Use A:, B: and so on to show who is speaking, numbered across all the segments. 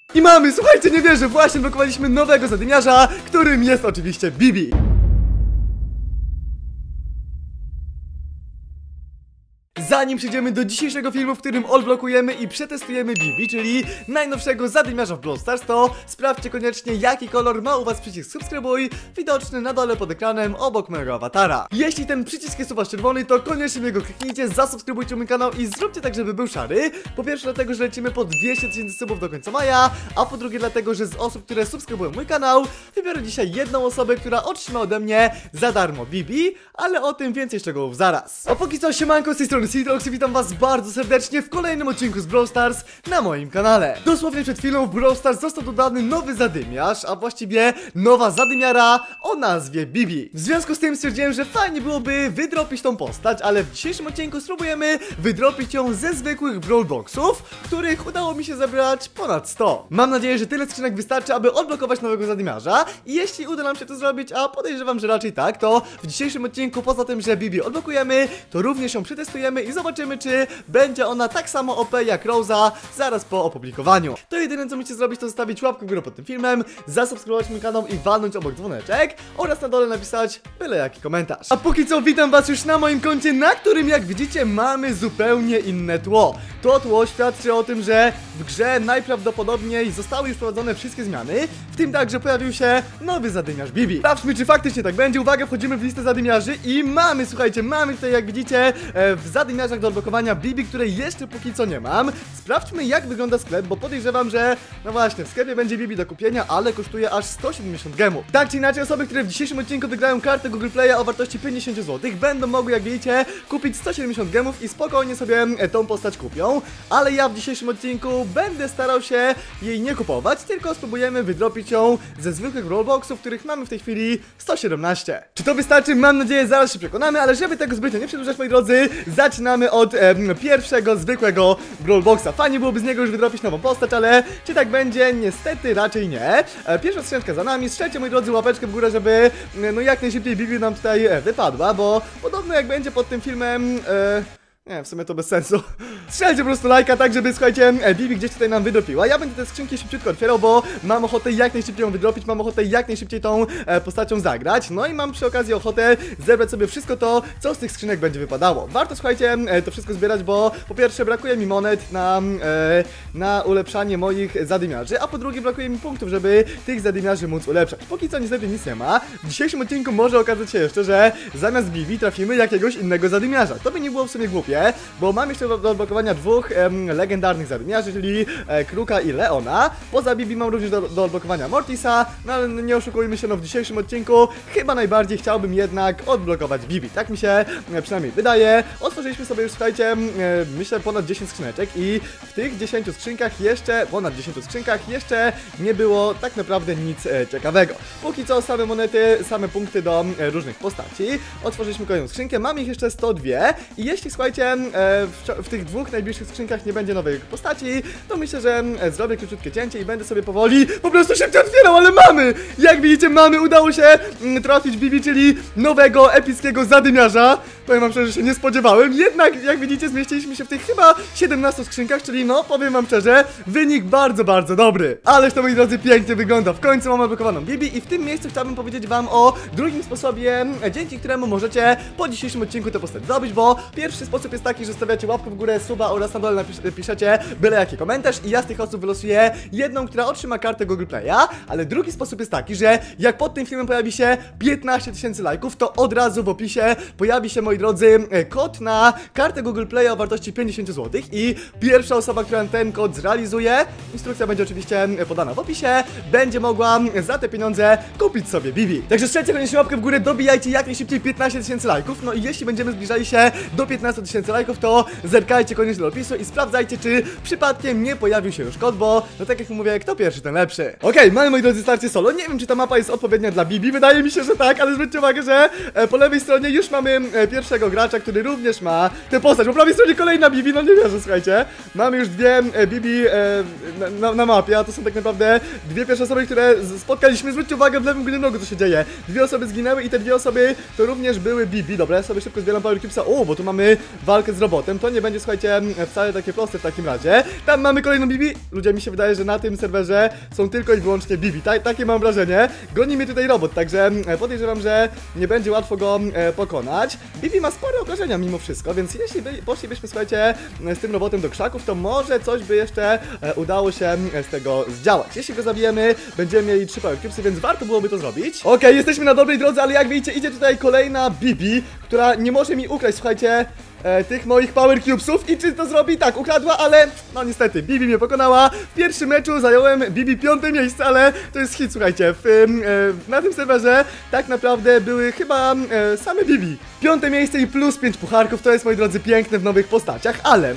A: I mamy, słuchajcie, nie wierzę, właśnie blokowaliśmy nowego zadymiarza, którym jest oczywiście Bibi. Zanim przejdziemy do dzisiejszego filmu, w którym odblokujemy i przetestujemy Bibi, czyli najnowszego zadymiarza w Brawl Stars, to sprawdźcie koniecznie, jaki kolor ma u was przycisk subskrybuj, widoczny na dole pod ekranem obok mojego awatara. Jeśli ten przycisk jest u was czerwony, to koniecznie w niego kliknijcie, zasubskrybujcie mój kanał i zróbcie tak, żeby był szary. Po pierwsze dlatego, że lecimy po 200 000 subów do końca maja, a po drugie dlatego, że z osób, które subskrybują mój kanał, wybiorę dzisiaj jedną osobę, która otrzyma ode mnie za darmo Bibi, ale o tym więcej szczegółów zaraz. A póki co, siemanko, z tej strony Citrox, witam was bardzo serdecznie w kolejnym odcinku z Brawl Stars na moim kanale. Dosłownie przed chwilą w Brawl Stars został dodany nowy zadymiarz, a właściwie nowa zadymiara o nazwie Bibi. W związku z tym stwierdziłem, że fajnie byłoby wydropić tą postać, ale w dzisiejszym odcinku spróbujemy wydropić ją ze zwykłych Brawl Boxów, których udało mi się zebrać ponad 100. Mam nadzieję, że tyle skrzynek wystarczy, aby odblokować nowego zadymiarza, i jeśli uda nam się to zrobić, a podejrzewam, że raczej tak, to w dzisiejszym odcinku poza tym, że Bibi odblokujemy, to również ją przetestujemy i zobaczymy, czy będzie ona tak samo OP jak Rosa zaraz po opublikowaniu. To jedyne, co musicie zrobić, to zostawić łapkę w górę pod tym filmem, zasubskrybować mój kanał i walnąć obok dzwoneczek oraz na dole napisać byle jaki komentarz. A póki co witam was już na moim koncie, na którym, jak widzicie, mamy zupełnie inne tło. To tło świadczy o tym, że w grze najprawdopodobniej zostały już wprowadzone wszystkie zmiany, w tym także pojawił się nowy zadymiarz Bibi. Sprawdźmy, czy faktycznie tak będzie. Uwaga, wchodzimy w listę zadymiarzy i mamy, słuchajcie, mamy tutaj, jak widzicie, w zadymiarzach do odblokowania Bibi, której jeszcze póki co nie mam. Sprawdźmy, jak wygląda sklep, bo podejrzewam, że no właśnie, w sklepie będzie Bibi do kupienia, ale kosztuje aż 170 gemów. Tak czy inaczej, osoby, które w dzisiejszym odcinku wygrają kartę Google Playa o wartości 50 zł, będą mogły, jak widzicie, kupić 170 gemów i spokojnie sobie tą postać kupią. Ale ja w dzisiejszym odcinku będę starał się jej nie kupować, tylko spróbujemy wydropić ją ze zwykłych Brawlboxów, których mamy w tej chwili 117. Czy to wystarczy? Mam nadzieję, zaraz się przekonamy, ale żeby tego zbytnio nie przedłużać, moi drodzy, zaczynamy od pierwszego zwykłego Brawlboxa. Fajnie byłoby z niego już wydropić nową postać, ale czy tak będzie? Niestety raczej nie. Pierwsza skrzynka za nami. Strzelcie, moi drodzy, łapeczkę w górę, żeby no jak najszybciej Bibi nam tutaj wypadła, bo podobno jak będzie pod tym filmem... Nie, w sumie to bez sensu. Strzelcie po prostu lajka, tak żeby, słuchajcie, Bibi gdzieś tutaj nam wydropiła. Ja będę te skrzynki szybciutko otwierał, bo mam ochotę jak najszybciej ją wydropić, mam ochotę jak najszybciej tą postacią zagrać. No i mam przy okazji ochotę zebrać sobie wszystko to, co z tych skrzynek będzie wypadało. Warto, słuchajcie, to wszystko zbierać, bo po pierwsze brakuje mi monet na ulepszanie moich zadymiarzy, a po drugie brakuje mi punktów, żeby tych zadymiarzy móc ulepszać. Póki co niestety nic nie ma. W dzisiejszym odcinku może okazać się jeszcze, że zamiast Bibi trafimy jakiegoś innego zadymiarza. To by nie było w sumie głupie, bo mam jeszcze do odblokowania dwóch legendarnych zadymiarzy, czyli Kruka i Leona. Poza Bibi mam również do odblokowania Mortisa, no ale nie oszukujmy się, no w dzisiejszym odcinku chyba najbardziej chciałbym jednak odblokować Bibi. Tak mi się przynajmniej wydaje. Otworzyliśmy sobie już, słuchajcie, myślę ponad 10 skrzyneczek i w tych 10 skrzynkach jeszcze, ponad 10 skrzynkach jeszcze nie było tak naprawdę nic ciekawego. Póki co same monety, same punkty do różnych postaci. Otworzyliśmy kolejną skrzynkę, mam ich jeszcze 102 i jeśli, słuchajcie, w tych dwóch najbliższych skrzynkach nie będzie nowej postaci, to myślę, że zrobię króciutkie cięcie i będę sobie powoli po prostu szybciej otwierał, ale mamy! Jak widzicie, mamy, udało się trafić Bibi, czyli nowego, epickiego zadymiarza. Powiem wam szczerze, że się nie spodziewałem, jednak jak widzicie, zmieściliśmy się w tych chyba 17 skrzynkach, czyli no, powiem wam szczerze, wynik bardzo, bardzo dobry. Ależ to, moi drodzy, pięknie wygląda. W końcu mamy odblokowaną Bibi i w tym miejscu chciałbym powiedzieć wam o drugim sposobie, dzięki któremu możecie po dzisiejszym odcinku tę postać zdobyć, bo pierwszy sposób jest taki, że stawiacie łapkę w górę, suba oraz na dole piszecie byle jaki komentarz i ja z tych osób wylosuję jedną, która otrzyma kartę Google Playa, ale drugi sposób jest taki, że jak pod tym filmem pojawi się 15 000 lajków, to od razu w opisie pojawi się, moi drodzy, kod na kartę Google Playa o wartości 50 zł i pierwsza osoba, która ten kod zrealizuje, instrukcja będzie oczywiście podana w opisie, będzie mogła za te pieniądze kupić sobie Bibi. Także strzelcie koniecznie łapkę w górę, dobijajcie jak najszybciej 15 000 lajków, no i jeśli będziemy zbliżali się do 15 000 lajków, to zerkajcie koniecznie do opisu i sprawdzajcie, czy przypadkiem nie pojawił się już kod, bo no tak jak mówię, kto pierwszy, ten lepszy. Okej, mamy, moi drodzy, starcie solo. Nie wiem, czy ta mapa jest odpowiednia dla Bibi, wydaje mi się, że tak, ale zwróćcie uwagę, że po lewej stronie już mamy pierwszego gracza, który również ma tę postać. Po prawej stronie kolejna Bibi, no nie wierzę, słuchajcie. Mamy już dwie Bibi na mapie, a to są tak naprawdę dwie pierwsze osoby, które spotkaliśmy. Zwróćcie uwagę w lewym górnym rogu, co się dzieje. Dwie osoby zginęły i te dwie osoby to również były Bibi. Dobra, ja sobie szybko zbieram Power Cubesa. O, bo tu mamy walkę z robotem. To nie będzie, słuchajcie, wcale takie proste w takim razie. Tam mamy kolejną Bibi. Ludzie, mi się wydaje, że na tym serwerze są tylko i wyłącznie Bibi. Takie mam wrażenie. Goni mnie tutaj robot, także podejrzewam, że nie będzie łatwo go pokonać. Bibi ma spore obrażenia mimo wszystko, więc jeśli poszlibyśmy, słuchajcie, z tym robotem do krzaków, to może coś by jeszcze udało się z tego zdziałać. Jeśli go zabijemy, będziemy mieli 3 power cubesy, więc warto byłoby to zrobić. Okej, jesteśmy na dobrej drodze, ale jak widzicie, idzie tutaj kolejna Bibi, która nie może mi ukraść, słuchajcie, tych moich power cubesów. I czy to zrobi? Tak, ukradła, ale no niestety, Bibi mnie pokonała. W pierwszym meczu zająłem Bibi 5. miejsce, ale to jest hit, słuchajcie. Na tym serwerze tak naprawdę były chyba same Bibi. 5. miejsce i plus 5 pucharków, to jest, moi drodzy, piękne w nowych postaciach, ale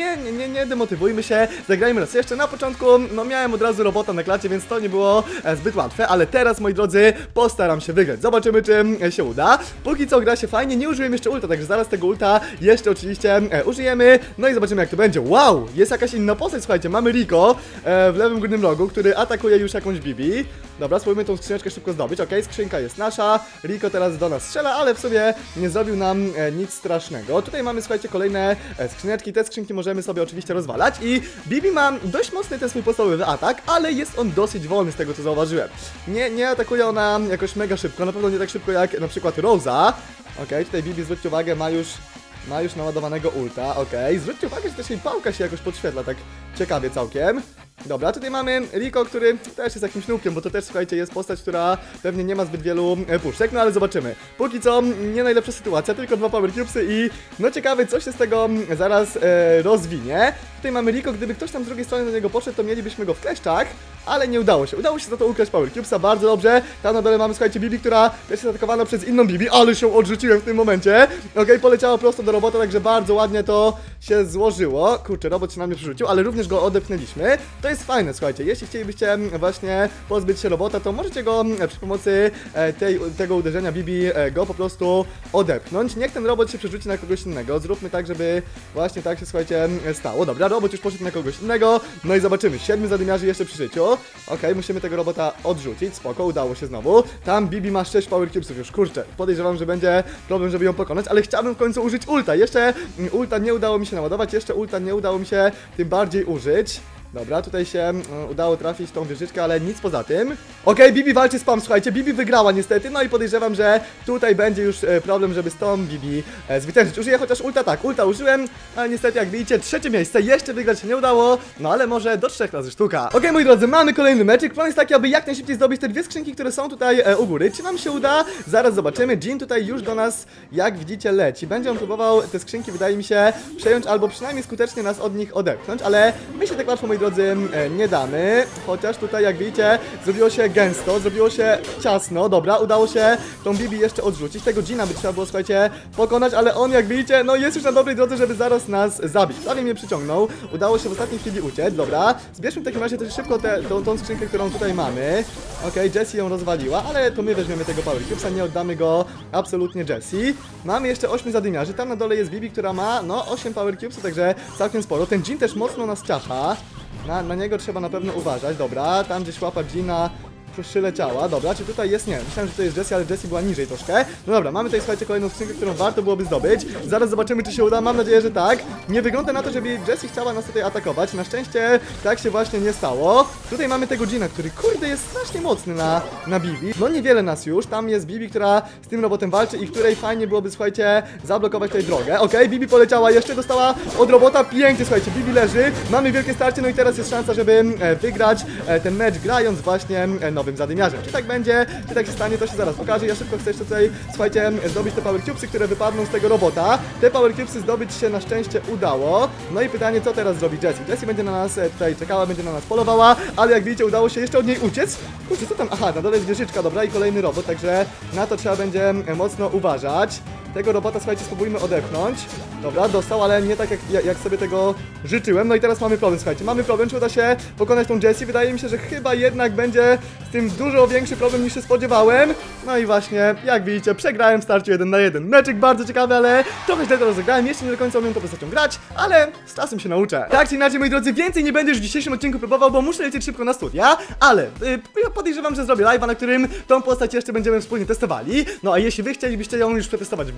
A: nie demotywujmy się, zagrajmy raz jeszcze. Na początku, no miałem od razu robota na klacie, więc to nie było zbyt łatwe, ale teraz, moi drodzy, postaram się wygrać. Zobaczymy, czy się uda. Póki co gra się fajnie, nie użyłem jeszcze ulta, także zaraz tego ulta jeszcze oczywiście użyjemy, no i zobaczymy, jak to będzie. Wow, jest jakaś inna postać, słuchajcie, mamy Rico w lewym górnym rogu, który atakuje już jakąś Bibi. Dobra, spróbujmy tą skrzyneczkę szybko zdobyć. Okej, skrzynka jest nasza, Rico teraz do nas strzela, ale w sobie nie zrobił nam nic strasznego. Tutaj mamy, słuchajcie, kolejne skrzyneczki, te skrzynki możemy sobie oczywiście rozwalać i Bibi ma dość mocny ten swój podstawowy atak, ale jest on dosyć wolny z tego, co zauważyłem. Nie atakuje ona jakoś mega szybko, na pewno nie tak szybko jak na przykład Rosa. Okej, tutaj Bibi, zwróćcie uwagę, ma już naładowanego ulta, okej. Zwróćcie uwagę, że też jej pałka się jakoś podświetla, tak ciekawie całkiem. Dobra, tutaj mamy Rico, który też jest jakimś nubkiem, bo to też, słuchajcie, jest postać, która pewnie nie ma zbyt wielu puszek, no ale zobaczymy. Póki co nie najlepsza sytuacja, tylko 2 power cubesy i no ciekawe, co się z tego zaraz rozwinie. Tutaj mamy Rico, gdyby ktoś tam z drugiej strony do niego poszedł, to mielibyśmy go w kleszczach, ale nie udało się. Udało się za to ukraść power cubesa, bardzo dobrze. Tam na dole mamy, słuchajcie, Bibi, która też jest atakowana przez inną Bibi, ale się odrzuciłem w tym momencie. Okej, poleciała prosto do robota, także bardzo ładnie to się złożyło. Kurczę, robot się na mnie przerzucił, ale również go odepchnęliśmy. To jest fajne, słuchajcie, jeśli chcielibyście właśnie pozbyć się robota, to możecie go przy pomocy tego uderzenia Bibi go po prostu odepchnąć. Niech ten robot się przerzuci na kogoś innego. Zróbmy tak, żeby właśnie tak się, słuchajcie, stało. Dobra, robot już poszedł na kogoś innego. No i zobaczymy, 7 zadymiarzy jeszcze przy życiu. Okej, musimy tego robota odrzucić. Spoko, udało się znowu. Tam Bibi ma 6 power cubesów już, kurczę. Podejrzewam, że będzie problem, żeby ją pokonać, ale chciałbym w końcu użyć ulta. Jeszcze ulta nie udało mi się naładować, jeszcze ulta nie udało mi się tym bardziej użyć. Dobra, tutaj się udało trafić tą wieżyczkę, ale nic poza tym. Okej, Bibi walczy z Pam, słuchajcie, Bibi wygrała niestety, no i podejrzewam, że tutaj będzie już problem, żeby z tą Bibi zwyciężyć. Użyję chociaż ulta, tak, ulta użyłem, ale niestety, jak widzicie, 3. miejsce, jeszcze wygrać się nie udało, no ale może do 3 razy sztuka. Okej, moi drodzy, mamy kolejny meczyk, plan jest taki, aby jak najszybciej zdobyć te 2 skrzynki, które są tutaj u góry. Czy nam się uda? Zaraz zobaczymy. Jin tutaj już do nas, jak widzicie, leci. Będzie on próbował te skrzynki, wydaje mi się, przejąć albo przynajmniej skutecznie nas od nich odepchnąć, ale my się tak łatwo, moi drodzy, nie damy, chociaż tutaj, jak widzicie, zrobiło się gęsto, zrobiło się ciasno. Dobra, udało się tą Bibi jeszcze odrzucić, tego Gina by trzeba było, słuchajcie, pokonać, ale on, jak widzicie, no jest już na dobrej drodze, żeby zaraz nas zabić. Prawie mnie przyciągnął, udało się w ostatniej chwili uciec. Dobra, zbierzmy w takim razie też szybko tą skrzynkę, którą tutaj mamy. Okej, Jessie ją rozwaliła, ale to my weźmiemy tego power cubesa, nie oddamy go absolutnie Jessie. Mamy jeszcze 8 zadymiarzy, tam na dole jest Bibi, która ma, no, 8 power cubesów, także całkiem sporo. Ten Jin też mocno nas ciacha. Na niego trzeba na pewno uważać. Dobra, tam gdzieś łapa Gina przyleciała. Dobra, czy tutaj jest? Nie, myślałem, że to jest Jessie, ale Jessie była niżej troszkę. No dobra, mamy tutaj, słuchajcie, kolejną skrzynkę, którą warto byłoby zdobyć. Zaraz zobaczymy, czy się uda. Mam nadzieję, że tak. Nie wygląda na to, żeby Jessie chciała nas tutaj atakować. Na szczęście tak się właśnie nie stało. Tutaj mamy tego Gina, który, kurde, jest strasznie mocny na Bibi. No niewiele nas już. Tam jest Bibi, która z tym robotem walczy i której fajnie byłoby, słuchajcie, zablokować tutaj drogę. Okej, Bibi poleciała, jeszcze dostała od robota. Pięknie, słuchajcie, Bibi leży. Mamy wielkie starcie, no i teraz jest szansa, żeby wygrać ten mecz, grając właśnie nowym zadymiarzem. Czy tak będzie, czy tak się stanie, to się zaraz pokaże. Ja szybko chcę jeszcze tutaj, słuchajcie, zdobyć te power cubesy, które wypadną z tego robota. Te power cubesy zdobyć się na szczęście udało. No i pytanie, co teraz zrobi Jessie? Jessie będzie na nas tutaj czekała, będzie na nas polowała, ale jak widzicie, udało się jeszcze od niej uciec. Kurczę, co tam? Aha, na dole jest wieżyczka, dobra, i kolejny robot, także na to trzeba będzie mocno uważać. Tego robota, słuchajcie, spróbujmy odepchnąć. Dobra, dostał, ale nie tak jak sobie tego życzyłem. No i teraz mamy problem, słuchajcie, mamy problem, czy uda się pokonać tą Jessie. Wydaje mi się, że chyba jednak będzie z tym dużo większy problem, niż się spodziewałem. No i właśnie, jak widzicie, przegrałem w starciu 1 na 1. Meczek bardzo ciekawy, ale trochę źle to rozegrałem. Jeszcze nie do końca umiem tą postacią grać, ale z czasem się nauczę. Tak czy inaczej, moi drodzy, więcej nie będę już w dzisiejszym odcinku próbował, bo muszę lecieć szybko na studia, ale podejrzewam, że zrobię live'a, na którym tą postać jeszcze będziemy wspólnie testowali. No a jeśli wy chcielibyście ją już przetestować w grze,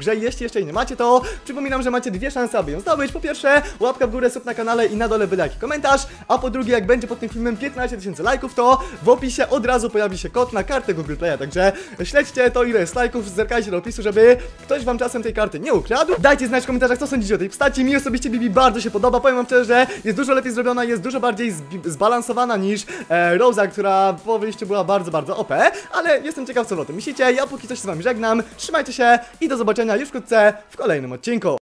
A: Także jeśli jeszcze jej nie macie, to przypominam, że macie dwie szanse, aby ją zdobyć. Po pierwsze, łapka w górę, sub na kanale i na dole byle jaki komentarz, a po drugie, jak będzie pod tym filmem 15 000 lajków, to w opisie od razu pojawi się kod na kartę Google Playa, także śledźcie to, ile jest lajków, zerkajcie do opisu, żeby ktoś wam czasem tej karty nie ukradł. Dajcie znać w komentarzach, co sądzicie o tej postaci. Mi osobiście Bibi bardzo się podoba, powiem wam szczerze, że jest dużo lepiej zrobiona, jest dużo bardziej zbalansowana niż Rosa, która po wyjściu była bardzo OP, ale jestem ciekaw, co wy o tym myślicie. Ja póki coś z wami żegnam, trzymajcie się i do zobaczenia już wkrótce w kolejnym odcinku.